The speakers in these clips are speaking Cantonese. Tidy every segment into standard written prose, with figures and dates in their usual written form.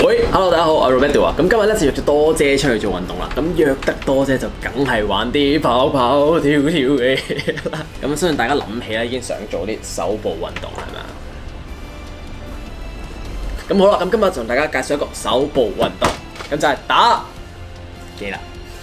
喂 ，Hello， 大家好，我係 Roberto 啊。咁今日咧就約咗多姐出去做運動啦。咁約得多姐就梗係玩啲跑跑跳跳嘅嘢啦。咁相信大家諗起咧已經想做啲手部運動係咪啊？咁好啦，咁今日同大家介紹一個手部運動，咁就係打機啦。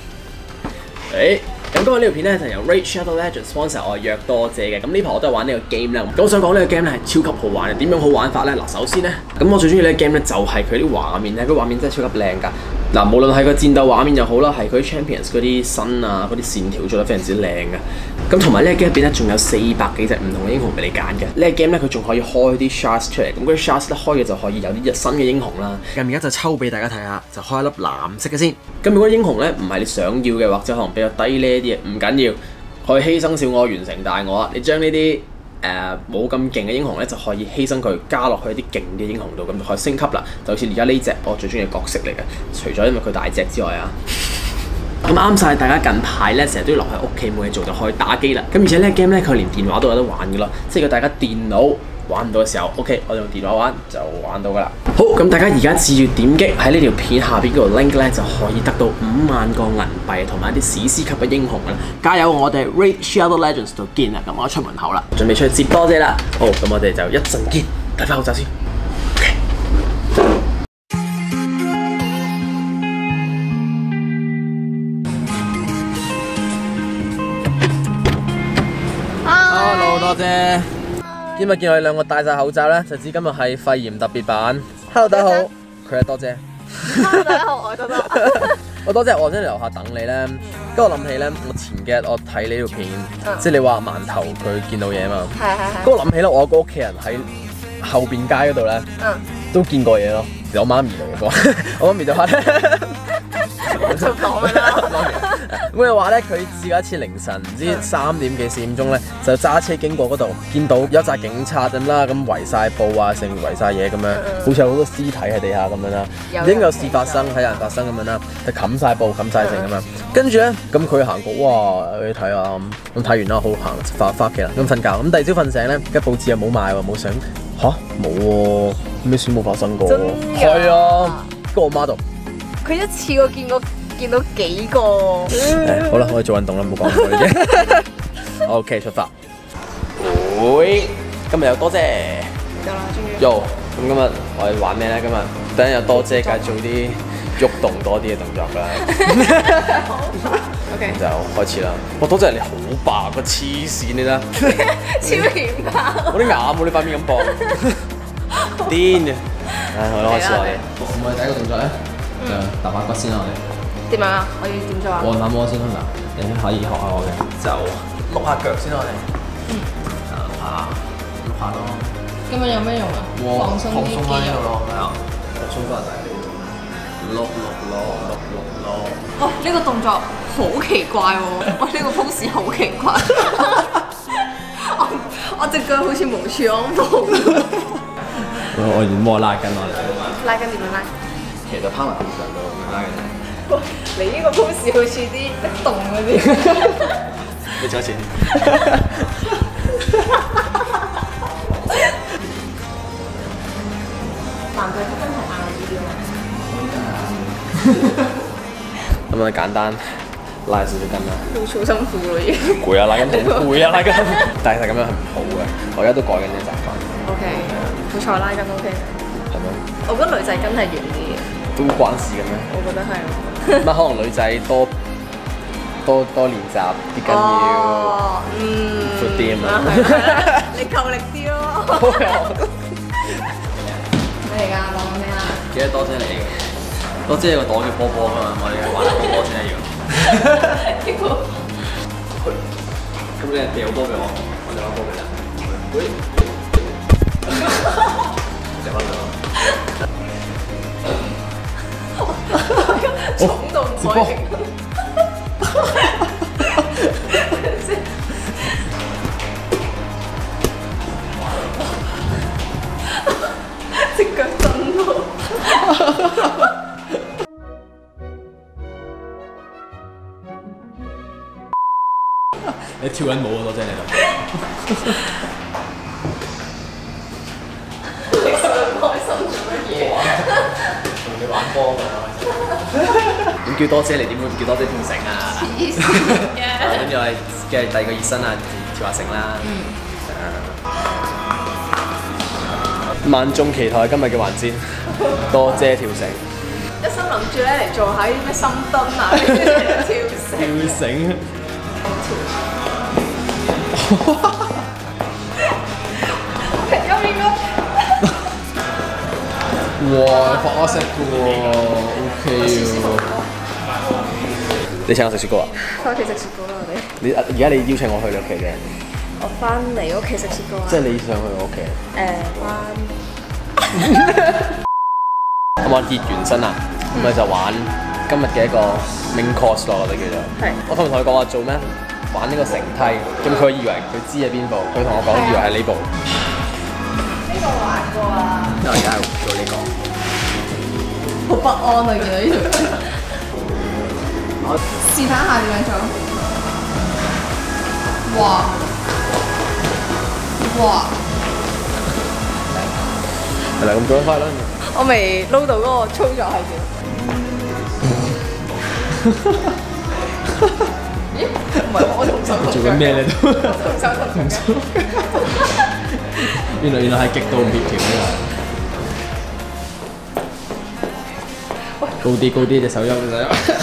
咁今日呢條片咧就由 Raid Shadow Legends sponsor 我約多姐嘅。咁呢排我都係玩呢個 game 啦。咁我想講呢個 game 咧係超級好玩嘅。點樣好玩法咧？嗱，首先咧，咁我最中意呢個 game 咧就係佢啲畫面咧，個畫面真係超級靚㗎。嗱，無論係個戰鬥畫面又好啦，係佢 Champions 嗰啲身啊，嗰啲線條做得非常之靚嘅。咁同埋呢個 game 入邊咧，仲有400幾隻唔同嘅英雄俾你揀嘅。呢個 game 咧佢仲可以開啲 shards 出嚟，咁嗰啲 shards 咧開嘅就可以有啲新嘅英雄啦。咁而家就抽俾大家睇下，就開一粒藍色嘅先。咁如果英雄咧唔係你想要嘅，或者可能比較低呢啲嘢，唔緊要，可以犧牲小我完成大我啊！你將呢啲冇咁勁嘅英雄咧，就可以犧牲佢，加落去一啲勁嘅英雄度，咁就可以升級啦。就好似而家呢隻我最中意嘅角色嚟嘅，除咗因為佢大隻之外啊。咁啱晒大家近排咧，成日都要留喺屋企冇嘢做，就可以打機啦。咁而且呢個 game 咧，佢連電話都有得玩嘅咯。即係如果大家電腦玩唔到嘅時候 ，OK， 我用電話玩就玩到噶啦。好，咁大家而家只要點擊喺呢條片下邊嗰個 link 咧，就可以得到5萬個銀幣同埋一啲史詩級嘅英雄啦。加油！我哋 Raid Shadow Legends 度見啦。咁我出門口啦，準備出去接多姐啦。好，咁我哋就一陣見，戴翻口罩先。Hello， 多姐。今日見我哋兩個戴晒口罩咧，就知今日係肺炎特別版。Hello， 大家好，佢係多姐。 Hello， 大家好，我係多多。 我多姐，我喺樓下等你咧，跟住我諗起咧，我前幾日我睇你條片，即係你話饅頭佢見到嘢啊嘛。係。跟住我諗起咧，我個屋企人喺後邊街嗰度咧，都見過嘢咯。我媽咪嚟嘅，我媽咪就話咧。就講啦。咁佢話咧，佢試過一次凌晨唔知3點幾4點鐘咧，就揸車經過嗰度，見到有紮警察咁啦，咁圍晒布啊，成圍晒嘢咁樣，好似有好多屍體喺地下咁樣啦，已經有事發生，睇人發生咁樣啦，就冚晒布冚晒成咁樣。跟住咧，咁佢行過，哇！去睇下咁睇完啦，好行翻屋企啦，咁瞓覺。咁第二朝瞓醒咧，嘅報紙又冇賣喎，冇相吓冇喎，咩事冇發生過？係啊，跟我媽度。 佢一次過見到幾個。 好啦，我哋做運動啦，唔好講咁多嘢。OK， 出發。喂，今日有多姐。有啦，終於。咁今日我哋玩咩咧？今日等陣有多姐，梗係做啲喐動多啲嘅動作啦。OK。就開始啦。哇，多姐你好白個黐線你啦。 超顯白。 我啲牙冇你塊面咁薄。癲嘅。好啦，開始我哋。咁我哋第一個動作咧，就搭把骨先啦，我哋。 點樣啊？我要點做啊？ 按下摩先啦，嗱，你可以學下我嘅，就碌下腳先啦，我哋。碌下咯。 咁樣有咩用啊？放鬆啲肌肉咯， 係啊，放鬆翻大髀。碌。 哇！呢個動作好奇怪喎！哇！呢個 pose 好奇怪。我隻腳好似無處安放。 我要摸拉筋我哋。 拉筋點樣拉？ 其實趴埋地上度咁樣拉嘅啫。 你呢個 pose 好似啲壁咚嗰啲。 你再一次。 男仔真係硬啲咯。 咁啊，簡單拉少少筋啦。 好辛苦咯，已經。 攰啊，拉筋好攰啊，拉筋。但係咁樣係唔好嘅，我而家都改緊呢習慣。 OK，好彩拉筋 OK。 係咩？ 我覺得女仔筋係軟啲嘅。都關事嘅咩？ 我覺得係。 乜可能女仔多練習啲筋要闊啲啊嘛？ 你夠力啲咯。咩嚟㗎？講我聽下。 記得多姐嚟嘅，多姐有個袋叫波波㗎嘛，我哋玩波波先一樣。咁你掉波俾我，我就攞波俾你。喂。掉翻嚟。 重到唔可以。隻腳震到。 你跳緊舞啊，多謝你啦。你笑得咁開心做乜嘢？ 玩波㗎。咁叫多姐你點會唔叫多姐跳繩啊？跟住我哋嘅第二個熱身啊，跳下繩啦。萬眾期待今日嘅環節，多姐跳繩。 一心諗住咧嚟做下啲咩深蹲啊，跳繩。 跳繩。 有邊個？ 哇，發我食嘅喎 ，OK 喎。你請我食雪糕啊？ 翻屋企食雪糕啦，我哋。 而家你邀請我去你屋企嘅？ 我翻嚟屋企食雪糕啊。 即係你想去我屋企？ 翻。 咁我熱完身啊，咁咪就玩今日嘅一個 main course 咯，我覺得叫做。係。我同佢講話做咩？玩呢個繩梯，咁佢以為佢知係邊部，佢同我講以為係呢部。 呢個玩過啊。 我而家係做呢個。 好不安啊！見到呢條。試睇下點樣做。哇！哇！ 係啦，咁做得快啦。 我未撈到嗰個操作係點？咦？唔係我同手同腳。 做緊咩咧都？ 同手同腳。 原來係極度唔協調呢個。高啲隻手喐隻手喐。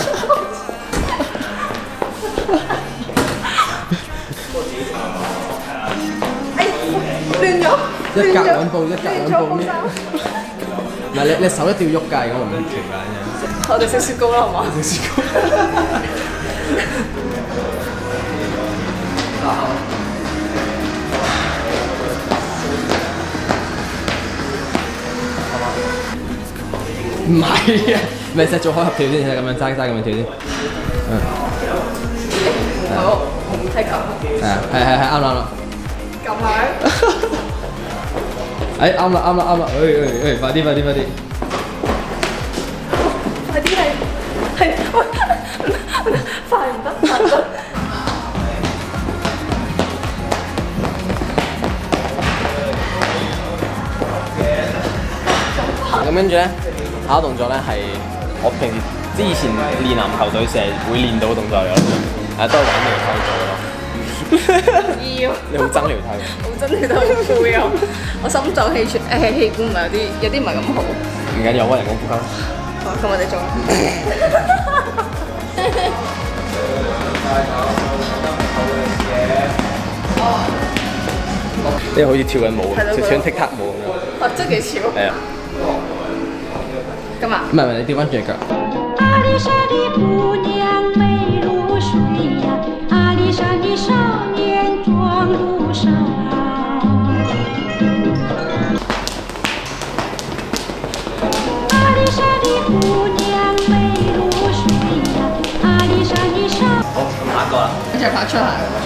亂咗。 一格兩步呢？嗱，你手一定要喐㗎，咁我唔協調㗎。 我哋食雪糕啦，好嘛？ 食雪糕。唔係啊，咪實做開合跳先，咁樣齋咁樣跳先。 好，係咁。 係啱啦。 咁樣。 啱啦，快啲！ 快啲係，快唔得。 咁跟住咧，下一個動作咧係我平時以前練籃球隊成日會練到嘅動作嚟咯，都係揾條梯做咯。 要。 你好憎條梯？ 好憎條梯，好攰啊！我心臟氣管唔係有啲唔係咁好。 唔緊要，我人工呼吸。 好，咁我哋做。 呢個好似跳緊舞，跳緊踢踏舞咁樣。 哇，真幾潮！ 係啊。 咁啊？ 唔係，你調翻轉隻腳。 阿里山的姑娘美如水呀，阿里山的少年壮如山。阿里山的姑娘美如水呀，阿里山的少。 好，咁下一個啦。 跟住拍出嚟。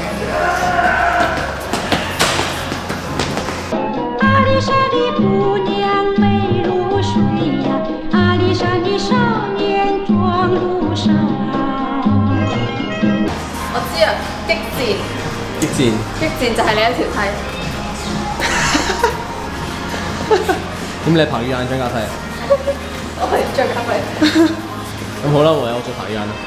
阿里山的姑娘美如水呀，阿里山的少年壮如山。 我知啊，激戰就係你一條梯。 咁你彭于晏張家梯啊？ 我係張家輝。 咁好啦，我做彭于晏啦。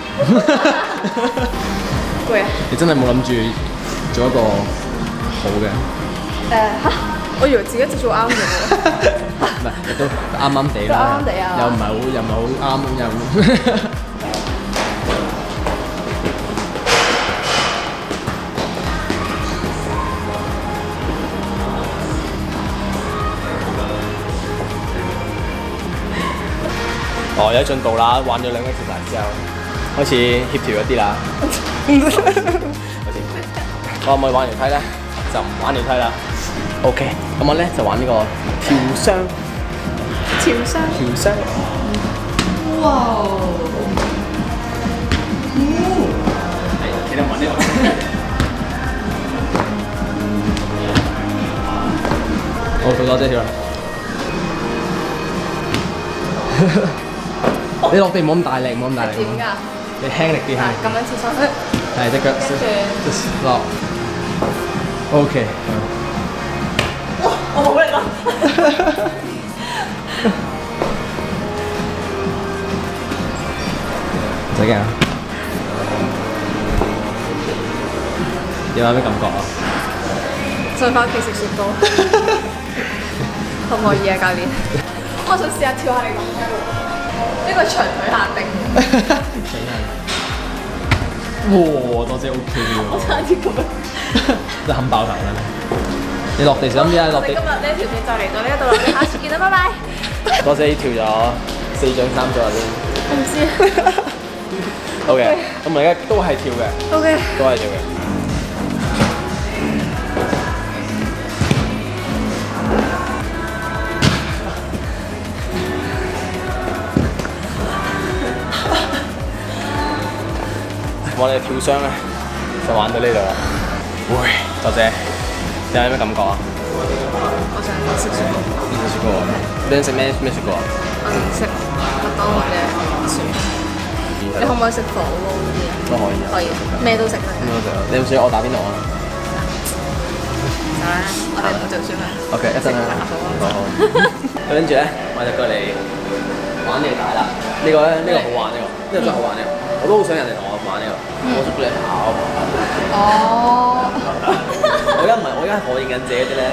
攰啊！ 你真係冇諗住做一個好嘅？ 我以為自己做啱嘅喎。 唔係，都啱啱地啦。 啱啱地啊！ 又唔係好啱又。哦，有進步啦！玩咗2個節目之後，開始協調一啲啦。我可唔可以玩條梯咧？就唔玩條梯啦。OK，咁我咧就玩呢個跳箱。 哇！ 企得穩啲。好，到多姐跳啦。你落地唔好咁大力，唔好咁大力。 點㗎？ 你輕力啲，輕力。 咁樣切上去。 係隻腳落。OK。 哇！我冇力啦。 使驚啊！點啊？咩感覺啊？ 想翻屋企食雪糕，可唔可以啊，教練？我想試下跳下你咁高，呢個長腿限定。 哇！多謝 OK 我喎， 差啲咁樣。 真係冚爆頭啦！你落地小心啲啊！落地我哋今。日呢條片就嚟到呢一度啦，我哋下次見啦，拜拜。 多謝跳咗4掌3咗先。 我唔知。 OK，咁我而家都係跳嘅， OK。 都係跳嘅。我哋跳箱咧就玩到呢度啦。喂，多謝。你有咩感覺啊？ 我想食雪糕。 你食雪糕啊？你想食咩雪糕啊？ 我想食麥當勞嘅薯。你可唔可以食火鍋嗰啲啊？ 都可以啊。 可以，咩都食得。 咩都食啊？你有冇試過我打邊爐啊？ 走啦，我就算啦。 OK，一陣啦。好好。跟住咧，我就過嚟玩呢個大啦。呢個咧，呢個好玩呢個，呢個真係好玩呢個。我都好想人哋同我玩呢個。我捉你跑。 哦。 我而家唔係，我而家係火影忍者嗰啲咧。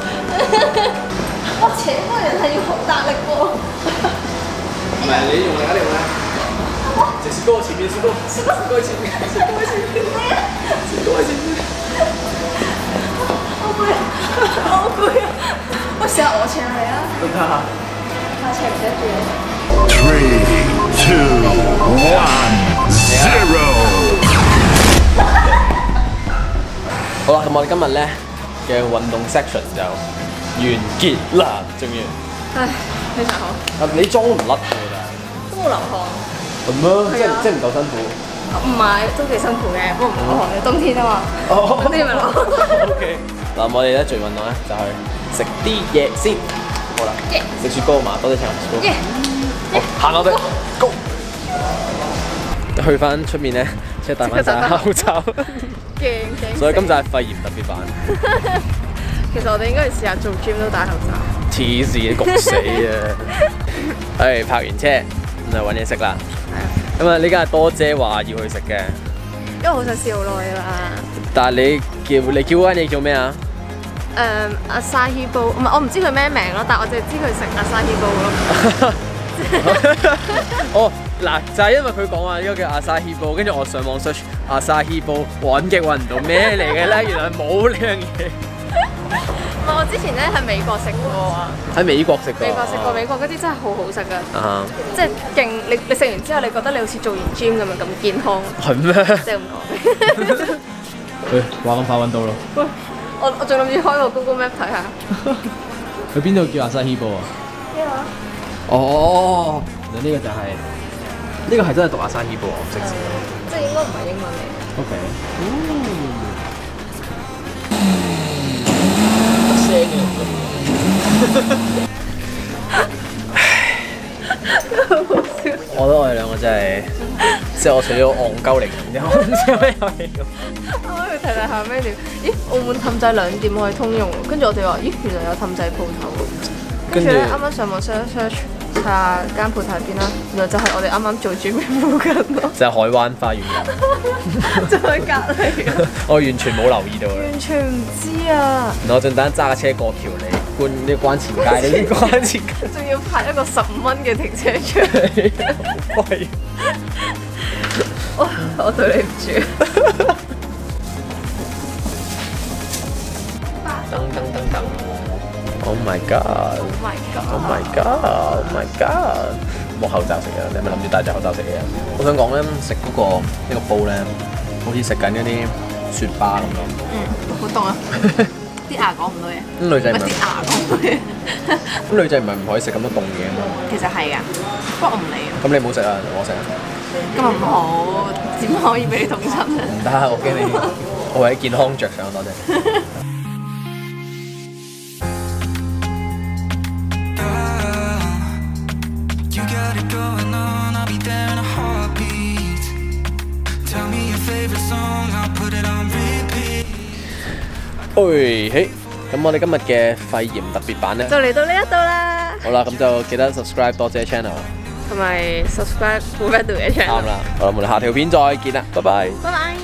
我扯嗰個人係要好大力喎。 唔係你用力啊！你用力。隻雪糕前面，雪糕前面，雪糕前面，雪糕前面。 好攰啊！好攰啊！喂，試下我請你啊！ 得唔得啊？ 下請唔請住你？ 3, 2, 1, 0. 好啦，咁我哋今日咧嘅運動 section 就完結啦，終於。 唉，非常好。 啊，你裝唔甩㗎咋？ 都冇流汗。 咁啊，即係唔夠辛苦。 唔係，都幾辛苦嘅，不過唔流汗嘅，冬天啊嘛。冬天咪流汗。 OK。嗱，我哋咧做運動咧就去食啲嘢先。好啦，食雪糕嘛，多啲請我食雪糕。 耶！ 好，行我哋 Go。去翻出面咧，即係戴翻晒口罩。 驚！ 所以今集係肺炎特別版。 其實我哋應該要試下做 gym 都戴口罩。 黐線，焗死啊！係泊完車，咁就揾嘢食啦。咁啊，呢家係多姐話要去食嘅， 因為好想試好耐啦。 但係你叫嗰間嘢叫咩啊？ 阿沙希煲，唔係我唔知佢咩名咯，但係我淨係知佢食阿沙希煲咯。 哦，嗱，就係因為佢講話呢個叫阿沙希煲，跟住我上網 search 阿沙希煲，揾極揾唔到咩嚟嘅咧，原來冇呢樣嘢。 唔係，我之前咧喺美國食過啊。 喺美國食過。 美國嗰啲真係好好食噶。 啊！ 即係勁，你食完之後，你覺得你好似做完 gym 咁樣咁健康。 係咩？ 即係咁講。 喂，話咁快揾到咯。 喂，我仲諗住開個 Google Map 睇下。 去邊度叫阿沙希煲啊？ 咩話？ 哦，呢個就係呢個係真係讀阿沙希煲，我唔識字。 即係應該唔係英文嚟。 OK。我覺得我哋兩個真係，即係我除咗戇鳩嚟嘅，我唔知有咩遊戲咁。 我去睇下咩料？咦，澳門氹仔2店可以通用喎。跟住我哋話，咦，原來有氹仔鋪頭喎。跟住咧，啱啱上網 search 睇下間鋪頭喺邊啦，原來就係我哋啱啱做 gym 附近咯。 就係海灣花園就喺隔離。 我完全冇留意到啊！ 完全唔知啊！ 我陣間揸架車過橋嚟關前街，你關前街仲要排一個15蚊嘅停車場。 喂！ 我對你唔住。 噔 ！Oh my god！ Oh my god！ Oh my god! Oh my god! 冇口罩食啊！你係咪諗住戴隻口罩食嘢啊？我想講咧，食嗰個呢個煲咧，好似食緊嗰啲雪巴咁樣。 好凍啊！啲牙講唔到嘢。 咁女仔唔係啲牙講唔到嘢。 咁女仔唔係唔可以食咁多凍嘢啊嘛？ 其實係㗎，不過我唔理啊。 咁你唔好食啊，我食啊！ 今日唔好，點可以俾你凍親啊？ 唔得，我驚你，我為健康着想，多謝。嘿，咁我哋今日嘅肺炎特別版咧， 就嚟到呢一度啦。 好啦，咁就記得 subscribe 多姐 channel， 同埋 subscribe 富 Red 嘅 channel。 啱啦，好啦，我哋下條片再見啦，拜拜。 拜拜。